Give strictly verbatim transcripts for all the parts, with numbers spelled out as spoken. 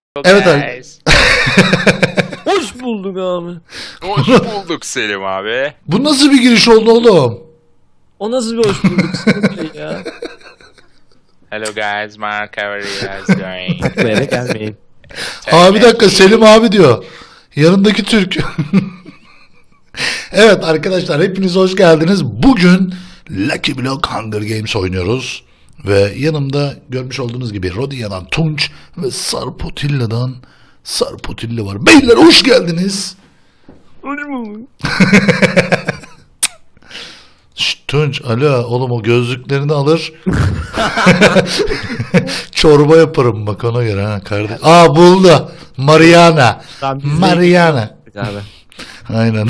Evet abi. Hoş bulduk abi. Hoş bulduk Selim abi. Bu nasıl bir giriş oldu oğlum? O nasıl bir hoş bulduk şey ya. Hello guys, Mark, how are you guys doing? Buraya gelmeyin. Abi bir dakika, Selim abi diyor. Yanındaki Türk. Evet arkadaşlar, hepiniz hoş geldiniz. Bugün Lucky Block Hunger Games oynuyoruz. Ve yanımda görmüş olduğunuz gibi Rodia'dan Tunç ve Sarpotilla'dan Sarpotilla var. Beyler hoş geldiniz. Hoş bulduk. Şşt, Tunç, alo oğlum, o gözlüklerini alır. Çorba yaparım bak ona göre ha kardeş. Aa buldu. Mariana. Mariana. Abi. Aynen.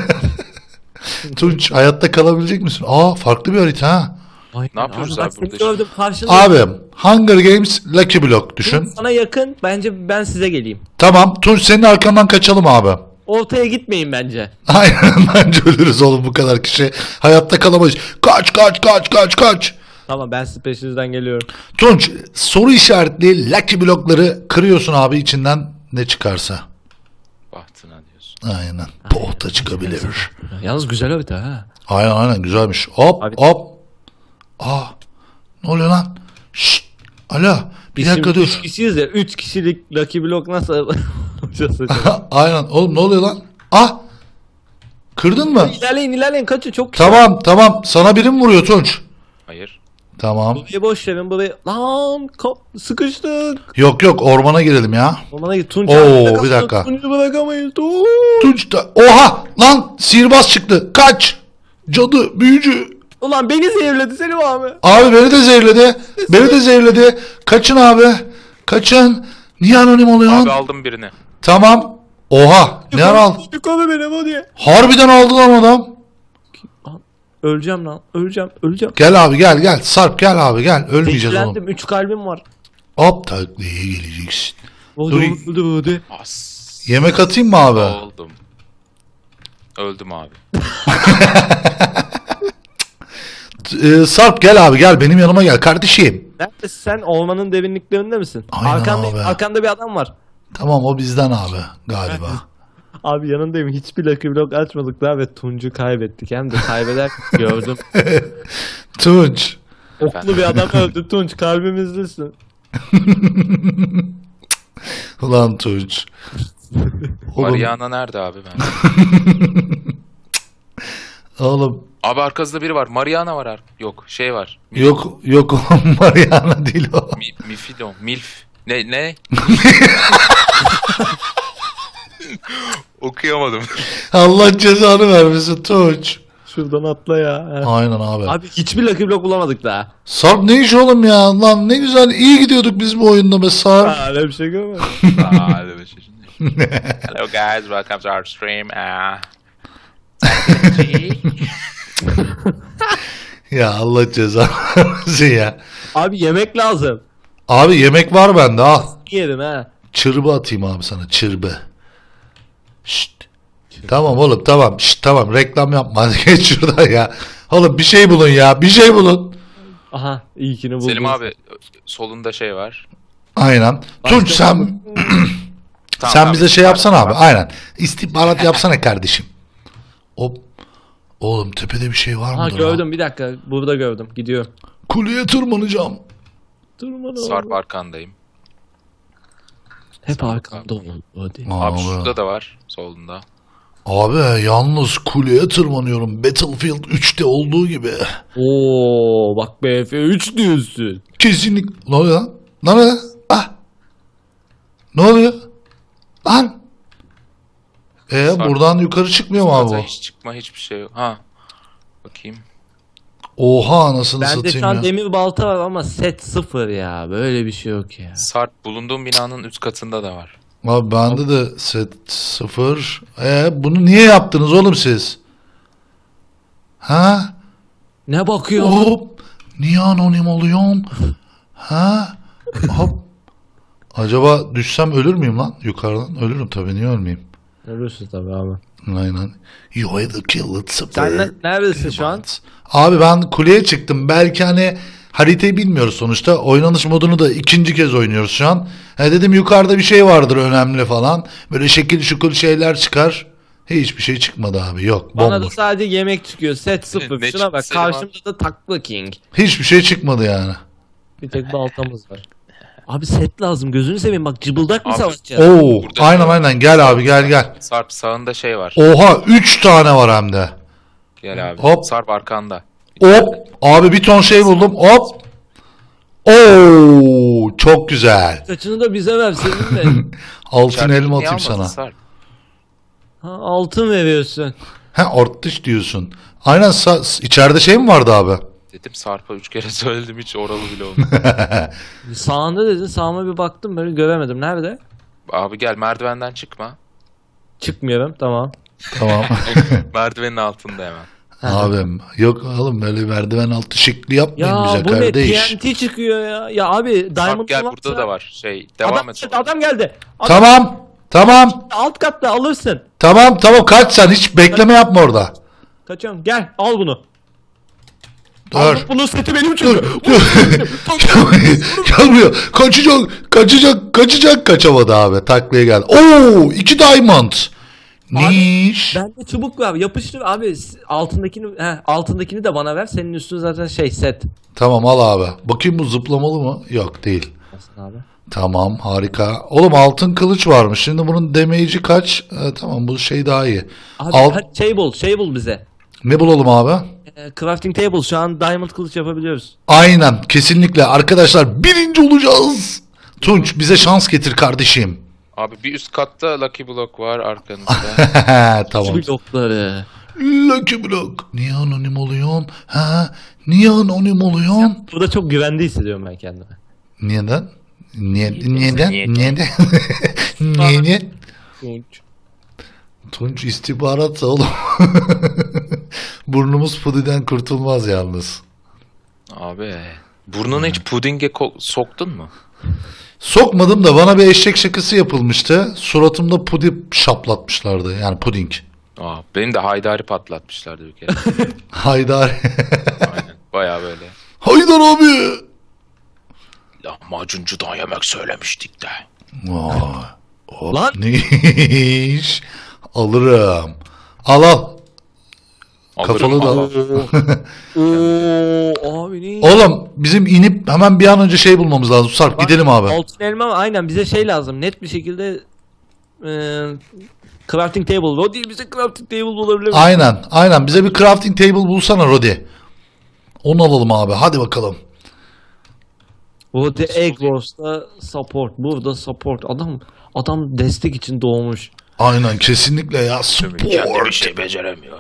Tunç, hayatta kalabilecek misin? Aa, farklı bir harita ha. Aynen. Ne yapıyoruz abi, bak seni burada gördüm karşında. Abi Hunger Games Lucky Block düşün. Sana yakın, bence ben size geleyim. Tamam Tunç, senin arkandan kaçalım abi. Ortaya gitmeyin bence. Aynen, bence ölürüz oğlum, bu kadar kişi. Hayatta kalamayız. Kaç kaç kaç kaç kaç. Tamam, ben sizin peşinizden geliyorum. Tunç, soru işaretli Lucky Block'ları kırıyorsun abi, içinden ne çıkarsa. Bahtına diyorsun. Aynen. Pohta çıkabilir. Yalnız güzel harita ha. Aynen aynen, güzelmiş. Hop Abi- hop. Aa, ne oluyor lan? Şşt. Alo. Bir Biz dakika şimdi dur. üç kişiyiz ya. üç kişilik Lucky Block nasıl yapacağız acaba? Aynen. Oğlum ne oluyor lan? Ah. Kırdın mı? İlerleyin ilerleyin, kaçın çok güzel. Tamam tamam. Sana biri mi vuruyor Tunç? Hayır. Tamam. Burayı boş verin, burayı. Lan kap sıkıştık. Yok yok, ormana girelim ya. Ormana git Tunç. Oo, abi, bırak- bir dakika. Tunç'u bırakamayız. Tunç. Tunç da. Oha! Lan sihirbaz çıktı. Kaç. Cadı, büyücü. Ulan beni zehirledi Selim abi. Abi beni de zehirledi. Beni de zehirledi. Kaçın abi. Kaçın. Niye anonim oluyorsun? Abi aldım birini. Tamam. Oha. Ne ara al? Yukarı benim hadi. Harbiden aldı lan adam. Öleceğim lan. Öleceğim. Öleceğim. Gel abi gel gel. Sarp gel abi gel. Ölmeyeceğiz oğlum. Zehirlendim. Üç kalbim var. Hop taklaya geleceksin. Hadi Dur. hadi hadi. As. Yemek atayım mı abi? Oldum. Öldüm abi. Ee, Sarp gel abi gel. Benim yanıma gel kardeşim. Neredesin sen? Ormanın derinliklerinde misin? Aynen arkanda, abi. arkanda bir adam var. Tamam, o bizden abi galiba. Abi yanındayım. Hiçbir Lucky Block açmadık daha ve Tunç'u kaybettik. Hem de kaybeder gördüm. Tunç. Oklu bir adam öldü. Tunç, kalbimizdesin. Ulan Tunç. Oğlum, Mariana nerede abi ben? oğlum Abi arkasında biri var. Mariana var. ar- Yok şey var. yok yok oğlum, Mariana değil o. Mi, Mifidon. Milf. Ne ne? Okuyamadım. Allah cezanı vermesin Tunç. Şuradan atla ya. Aynen abi. Abi hiçbir Lucky Block bulamadık daha. Sarp ne iş oğlum ya? Lan ne güzel, iyi gidiyorduk biz bu oyunda be Sarp. Ha, öyle bir şey görmedim. Aa, öyle bir şey şimdi. Hello guys, welcome to our stream. Uh, Ya Allah cezanı vermesin ya. Abi yemek lazım. Abi yemek var bende, al. Yerim ha. Çırbı atayım abi sana, çırbı. Şşt. Tamam oğlum tamam. Şşt, tamam, reklam yapma. Hadi geç şuradan ya. Oğlum bir şey bulun ya. Bir şey bulun. Aha, ilkini buldum. Selim abi solunda şey var. Aynen. Tunç sen Tamam, sen tamam. bize şey yapsana abi. Aynen. İstihbarat yapsana kardeşim. Hop. Oğlum tepede bir şey var Ha, mıdır? gördüm, bir dakika. Burada gördüm. Gidiyor. Kuleye tırmanacağım. Durma Sarp arkandayım. Hep arkamda onun. Hadi. Abi Abi. şurada da var solunda. Abi yalnız kuleye tırmanıyorum. Battlefield üçte olduğu gibi. Oo, bak B F üç diyorsun. Kesinlikle. Ne oluyor lan? Ne oluyor? Ah. Ne oluyor? Lan. Ee Sarp. buradan yukarı çıkmıyor mu abi Zaten bu? hiç çıkma hiçbir şey yok. Ha. Bakayım. Oha, anasını Bende satayım şu an ya. demir balta var ama set sıfır ya. Böyle bir şey yok ya. Sarp bulunduğum binanın üst katında da var. Abi bende de set sıfır. Ee bunu niye yaptınız oğlum siz? Ha? Ne bakıyorsun? Hop. Niye anonim oluyorsun? Ha? Hop. Acaba düşsem ölür müyüm lan? Yukarıdan ölürüm tabii, niye ölmeyeyim? Ölürsün tabii abi. Aynen. You are the killer sıfır. Sen ne- neredesin şu an? Abi ben kuleye çıktım. Belki hani haritayı bilmiyoruz sonuçta. Oynanış modunu da ikinci kez oynuyoruz şu an. He dedim yukarıda bir şey vardır önemli falan. Böyle şekil şukul şeyler çıkar. Hiçbir şey çıkmadı abi. Yok. Bana da Bomboş. sadece yemek çıkıyor. Set sıfır. Ne Şuna bak. çıktı Selim Karşımda da Takla King. Hiçbir şey çıkmadı yani. Bir tek baltamız var. Abi set lazım. Gözünü seveyim bak, cıbıldak mı Abi, savaşacağız? Oo, Burada aynen şey var. aynen gel abi gel gel. Sarp sağında şey var. Oha üç tane var hem de. Gel abi. Hop. Sarp arkanda. Hop abi bir ton şey buldum hop. Oo çok güzel. Kaçını da bize ver seninle. Altın İçerideki elma niye atayım almadın sana. Sarp? Ha, altın veriyorsun. He ortış diyorsun. Aynen sa- içeride şey mi vardı abi? Dedim Sarp'a üç kere söyledim, hiç oralı bile olmadı. Sağında dedin. Sağıma bir baktım böyle göremedim. Nerede? Abi gel, merdivenden çıkma. Çıkmıyorum. Tamam. Tamam. Merdivenin altında hemen. Abim yok oğlum böyle merdiven altı şekli yapmayın Ya bize bu ne? kardeş. T N T çıkıyor ya. Ya abi Sarp Diamond gel, varsa- burada da var. Şey devam Adam et. geldi. Adam geldi. Adam Tamam. Tamam. alt katta alırsın. Tamam tamam kaç sen hiç bekleme yapma orada. Kaçıyorum. Gel al bunu. Dur. Al bunun seti benim çünkü. Dur. Dur. Gel buraya. Kaçacak. Kaçacak. Kaçacak. Kaçamadı abi. Taklaya geldi. Oo iki diamond. Niş. Bende çubuk var. Yapıştır abi. Altındakini he, altındakini de bana ver. Senin üstün zaten şey set. Tamam al abi. Bakayım bu zıplamalı mı? Yok değil. Nasıl abi? Tamam harika. Oğlum altın kılıç varmış. Şimdi bunun damage'i kaç? Ee, tamam bu şey daha iyi. Abi Al- hadi şey bul. Şey bul bize. Ne bulalım abi? Ee, crafting table. Şu an diamond kılıç yapabiliyoruz. Aynen kesinlikle. Arkadaşlar birinci olacağız. Tunç bize şans getir kardeşim. Abi bir üst katta Lucky Block var arkanızda. Tamam. Blokları. Lucky Block. Niye anonim oluyorsun? Ha? Niye anonim oluyorsun? Burada çok güvende hissediyorum ben kendimi. Neden? Niye, neden? Niye? Neden? Niye? Tunç. Tunç istihbaratsa oğlum. Burnumuz pudiden kurtulmaz yalnız. Abi burnunu hiç pudinge ko- soktun mu? Sokmadım da bana bir eşek şakası yapılmıştı. Suratımda pudi şaplatmışlardı. Yani puding. Aa, benim de haydari patlatmışlardı bir kere. Haydar. Aynen, bayağı böyle. Haydar abi. Lahmacuncudan yemek söylemiştik de. Vay. Hop, Lan. ne iş? Alırım. Al al. Kafalı da al. Oo abi ne? Oğlum bizim inip hemen bir an önce şey bulmamız lazım. Sarp gidelim abi. Altın elma aynen bize şey lazım. Net bir şekilde e, crafting table. O değil, bize crafting table bulabilir misin? Aynen aynen bize bir crafting table bulsana Rodi. Onu alalım abi hadi bakalım. Bu The Egg Wars'ta support. Burada support. Adam adam destek için doğmuş. Aynen kesinlikle ya Kendi bir sport. şey beceremiyor.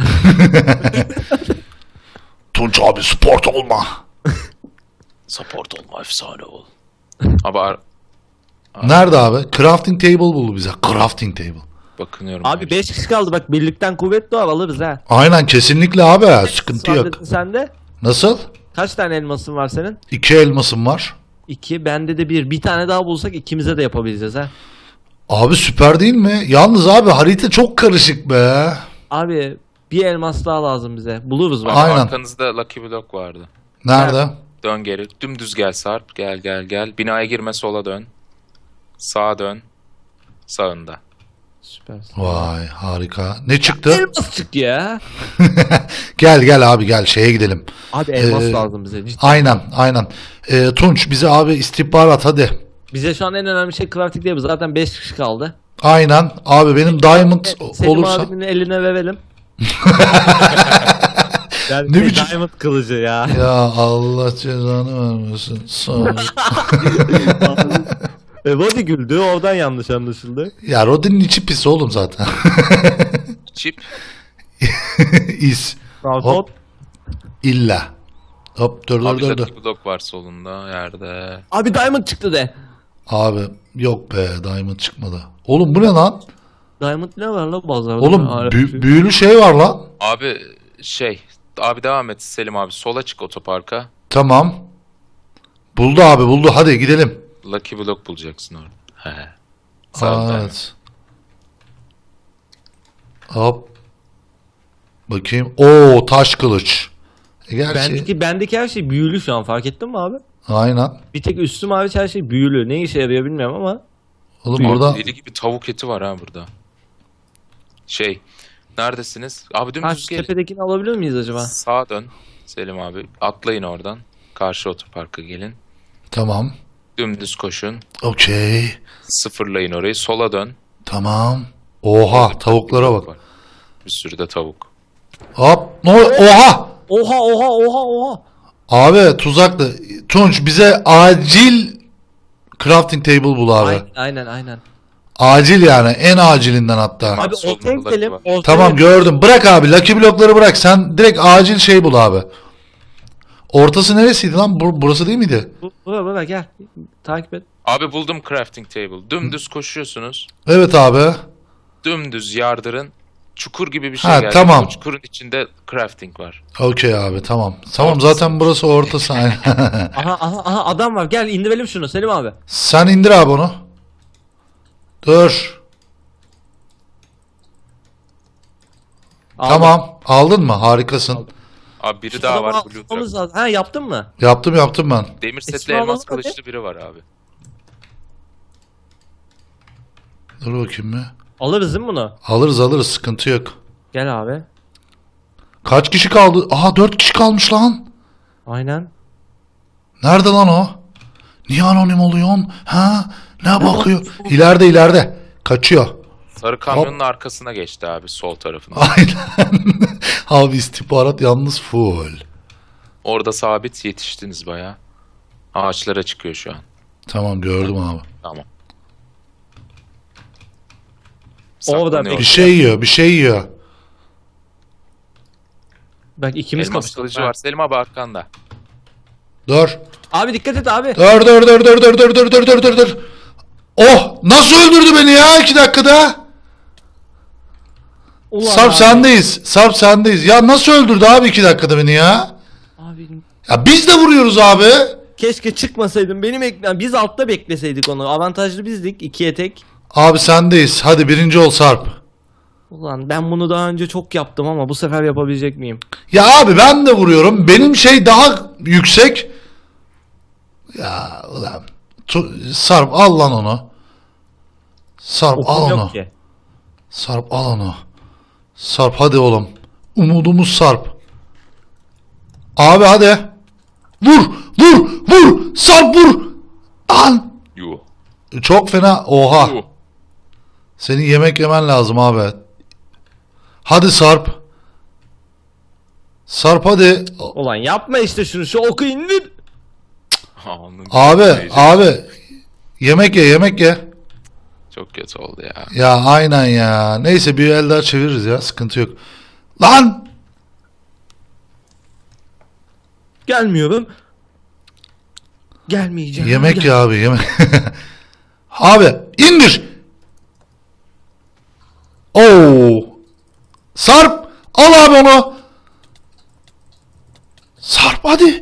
Tunç abi sport olma. Support olma, efsane ol. Abi ar- Nerede abi? Crafting table bul bize. Crafting table. bakınıyorum. Abi beş kişi kaldı bak, birlikten kuvvet doğar, alırız ha. Aynen kesinlikle abi sıkıntı Var yok. dedin sen de. Nasıl? Kaç tane elmasın var senin? İki elmasım var. İki. Bende de bir. Bir tane daha bulsak ikimize de yapabileceğiz ha. Abi süper değil mi? Yalnız abi harita çok karışık be. Abi bir elmas daha lazım bize. Buluruz bak. Aynen. Arkanızda Lucky Block vardı. Nerede? Dön geri. Dümdüz gel Sarp. Gel gel gel. Binaya girme, sola dön. Sağa dön. Sağında. Süpersin. Vay harika. Ne çıktı? Elmas çık ya. Gel gel abi gel şeye gidelim. Abi elmas Ee, lazım bize. Cidden. Aynen aynen. Ee, Tunç bize abi istihbarat hadi. Bize şu an en önemli şey crafting değil. Zaten beş kişi kaldı. Aynen abi benim diamond E, Selim olursa. abinin eline verelim. yani Ne şey, biçim- diamond kılıcı ya. Ya Allah cezanı vermesin. Sağ ol. e, Rodi güldü. Oradan yanlış anlaşıldı. Ya Rodin'in içi pis oğlum zaten. Çip. İz. Hop. İlla. Hop dur dur Abi dur dur. Lucky Block var solunda yerde. Abi diamond çıktı de. Abi yok be diamond çıkmadı. Oğlum bu ne lan? Diamond ne var la pazarda? Oğlum Arap bü- şey. büyülü şey var lan. Abi şey. Abi devam et Selim abi. Sola çık otoparka. Tamam. Buldu abi buldu hadi gidelim. Lucky Block bulacaksın orada. He. Aa, Sağında. evet. Hop. Bakayım. Oo taş kılıç. E gerçi Bendeki, bendeki her şey büyülü şu an, fark ettin mi abi? aynen. Bir tek üstüm hariç her şey büyülü. Ne işe yarıyor bilmiyorum ama. Oğlum Abi burada deli gibi tavuk eti var ha burada. Şey, neredesiniz? Abi Ha, dümdüz şu gelin. tepedekini alabilir miyiz acaba? Sağa dön Selim abi. Atlayın oradan. Karşı otoparka gelin. tamam. Dümdüz koşun. Okey. Sıfırlayın orayı. Sola dön. Tamam. Oha tavuklara bak. Var. Bir sürü de tavuk. Hop. No, oha. Oha oha oha oha. Abi tuzaklı. Tunç bize acil crafting table bul abi. Aynen aynen aynen. Acil yani. En acilinden hatta. Abi, Abi solda ortaya burada gidelim. var. ortaya- Tamam gördüm. Bırak abi. Lucky blokları bırak. Sen direkt acil şey bul abi. Ortası neresiydi lan? Bur- burası değil miydi? Bu- Bura bura gel. Takip et. Abi buldum crafting table. Dümdüz koşuyorsunuz. Evet abi. Dümdüz yardırın. Çukur gibi bir şey Ha, geldi. tamam. O çukurun içinde crafting var. Okey abi tamam. Tamam Ortası. zaten burası ortası. Aynen. Aha aha aha adam var. Gel indirelim şunu Selim abi. Sen indir abi onu. Dur. Aldım. Tamam. Aldın mı? Harikasın. Abi biri Şu daha adamı var. al- Blue almamız Drop. lazım. Ha yaptın mı? Yaptım yaptım ben. Demir Esma setli elmas alalım hadi. kılıçlı biri var abi. Dur bakayım bir. Alırız değil mi bunu? Alırız alırız sıkıntı yok. Gel abi. Kaç kişi kaldı? Aha dört kişi kalmış lan. Aynen. Nerede lan o? Niye anonim oluyorsun? Ha? Ne bakıyor? İleride ileride. Kaçıyor. Sarı kamyonun arkasına geçti abi sol tarafında. Aynen. Abi istihbarat yalnız full. Orada sabit yetiştiniz baya. Ağaçlara çıkıyor şu an. Tamam gördüm abi. Tamam. Orada Saklanıyor. Bir şey yiyor bir şey yiyor. Bak ikimiz Elmas kapıştık. kılıcı Ha. var. Selim abi arkanda. Dur. Abi dikkat et abi. Dur dur dur dur dur dur dur dur dur dur dur. Oh nasıl öldürdü beni ya iki dakikada? Ulan Sarp abi. sendeyiz. Sarp sendeyiz. Ya nasıl öldürdü abi iki dakikada beni ya? Abi Ya biz de vuruyoruz abi. keşke çıkmasaydın. Benim ekran biz altta bekleseydik onu. Avantajlı bizdik ikiye tek. Abi sendeyiz. Hadi birinci ol Sarp. Ulan ben bunu daha önce çok yaptım ama bu sefer yapabilecek miyim? Ya abi ben de vuruyorum. Benim şey daha yüksek. Ya ulan. Tu- Sarp al lan onu. Sarp Okum al yok onu. ki. Sarp al onu. Sarp hadi oğlum. Umudumuz Sarp. Abi hadi. Vur vur vur. Sarp vur. Lan. Yuh. Çok fena. Oha. Yuh. Senin yemek yemen lazım abi. Hadi Sarp. Sarp hadi. Ulan yapma işte şunu, şu oku indir. Alnım Abi yiyecek. abi. Yemek ye yemek ye. Çok kötü oldu ya. Ya aynen ya. Neyse bir el daha çeviririz ya. Sıkıntı yok. Lan. Gelmiyorum. Gelmeyeceğim. Yemek Gel. ya abi yemek. Abi indir. Oo. Sarp al abi onu. Sarp hadi.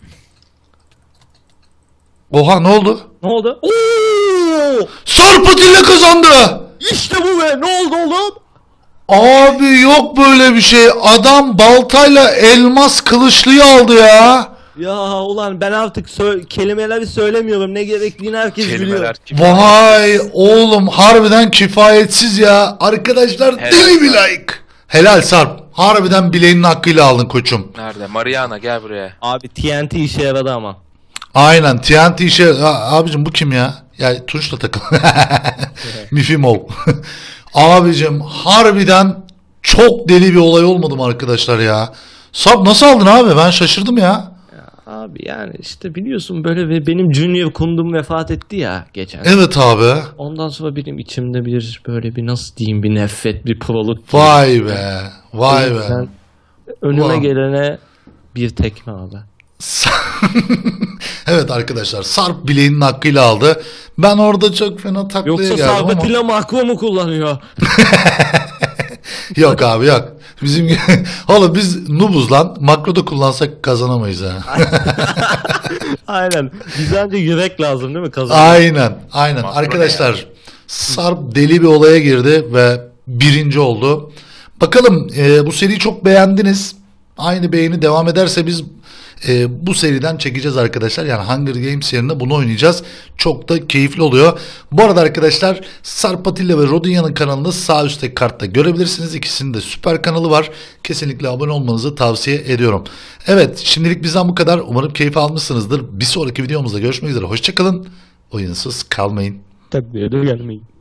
Oha ne oldu? Ne oldu? Oo! Sarp Atilla kazandı. İşte bu be. Ne oldu oğlum? Abi yok böyle bir şey. Adam baltayla elmas kılıçlıyı aldı ya. Ya ulan ben artık sö- kelimeleri söylemiyorum. Ne gerektiğini herkes biliyor. Kelimeler kim? Vay oğlum harbiden kifayetsiz ya. Arkadaşlar Helal deli bir Sarp. like. Helal Sarp. Harbiden bileğinin hakkıyla aldın koçum. Nerede? Mariana gel buraya. Abi T N T işe yaradı ama. Aynen T N T işe... Ya, abicim bu kim ya? Ya Tunç'la takıl. Mifimov. Abicim harbiden çok deli bir olay olmadı mı arkadaşlar ya? Sarp nasıl aldın abi? Ben şaşırdım ya. Abi yani işte biliyorsun böyle bir benim Junior kundum vefat etti ya geçen. Evet abi. Ondan sonra benim içimde bir böyle bir nasıl diyeyim bir nefret, bir proluk. Vay be. Vay be. Sen önüme Ulan. gelene bir tekme abi. Evet arkadaşlar Sarp bileğinin hakkıyla aldı. Ben orada çok fena taklaya Yoksa geldim ama. Sarbatilla makro mu kullanıyor? Yok abi yok. Bizim oğlum biz nubuz lan. Makroda kullansak kazanamayız ha. Aynen. Bize önce yürek lazım değil mi kazan? Aynen. Aynen. Makro Arkadaşlar Sarp deli bir olaya girdi ve birinci oldu. Bakalım e, bu seriyi çok beğendiniz. Aynı beğeni devam ederse biz e, bu seriden çekeceğiz arkadaşlar. Yani Hunger Games yerine bunu oynayacağız. Çok da keyifli oluyor. Bu arada arkadaşlar Sarp Atilla ve Rodinya'nın kanalını sağ üstteki kartta görebilirsiniz. İkisinin de süper kanalı var. Kesinlikle abone olmanızı tavsiye ediyorum. Evet, şimdilik bizden bu kadar. Umarım keyif almışsınızdır. Bir sonraki videomuzda görüşmek üzere. Hoşçakalın. Oyunsuz kalmayın. Tabii de gelmeyin.